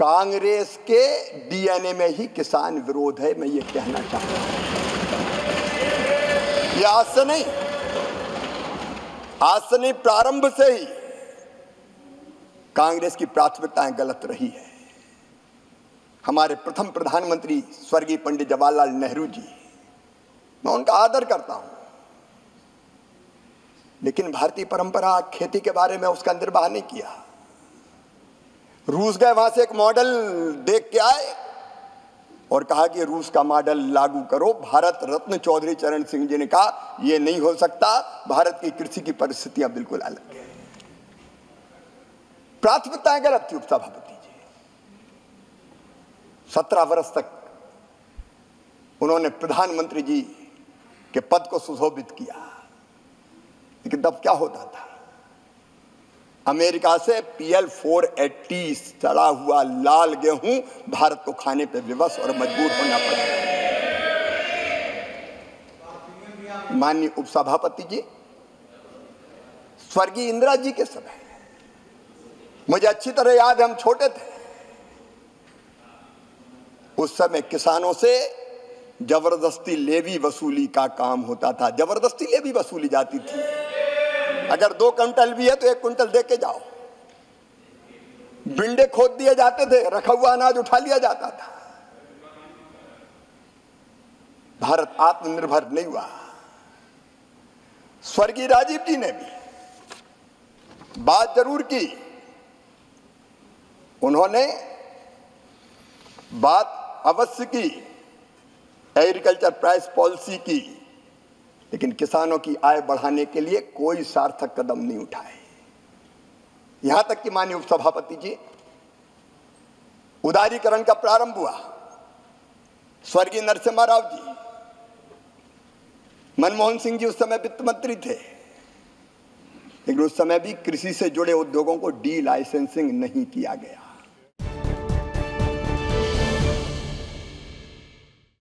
कांग्रेस के डीएनए में ही किसान विरोध है, मैं ये कहना चाहता हूं। ये आज से नहीं, प्रारंभ से ही कांग्रेस की प्राथमिकताएं गलत रही है। हमारे प्रथम प्रधानमंत्री स्वर्गीय पंडित जवाहरलाल नेहरू जी, मैं उनका आदर करता हूं, लेकिन भारतीय परंपरा खेती के बारे में उसका निर्वाह नहीं किया। रूस गए, वहां से एक मॉडल देख के आए और कहा कि रूस का मॉडल लागू करो। भारत रत्न चौधरी चरण सिंह जी ने कहा यह नहीं हो सकता, भारत की कृषि की परिस्थितियां बिल्कुल अलग है। प्राथमिकताएं गलत थी उपसभापति जी। 17 वर्ष तक उन्होंने प्रधानमंत्री जी के पद को सुशोभित किया, लेकिन तब क्या होता था? अमेरिका से PL 480 सड़ा हुआ लाल गेहूं भारत को खाने पे विवश और मजबूर होना पड़ा। माननीय उपसभापति जी, स्वर्गीय इंदिरा जी के समय, मुझे अच्छी तरह याद है, हम छोटे थे, उस समय किसानों से जबरदस्ती लेवी वसूली का काम होता था। जबरदस्ती लेवी वसूली जाती थी। अगर 2 क्विंटल भी है तो 1 क्विंटल दे के जाओ। बिंडे खोद दिए जाते थे, रखा हुआ अनाज उठा लिया जाता था। भारत आत्मनिर्भर नहीं हुआ। स्वर्गीय राजीव जी ने भी बात जरूर की, उन्होंने बात अवश्य की एग्रीकल्चर प्राइस पॉलिसी की, लेकिन किसानों की आय बढ़ाने के लिए कोई सार्थक कदम नहीं उठाए। यहां तक कि माननीय उपसभापति जी, उदारीकरण का प्रारंभ हुआ। स्वर्गीय नरसिम्हा राव जी, मनमोहन सिंह जी उस समय वित्त मंत्री थे, लेकिन उस समय भी कृषि से जुड़े उद्योगों को डी लाइसेंसिंग नहीं किया गया।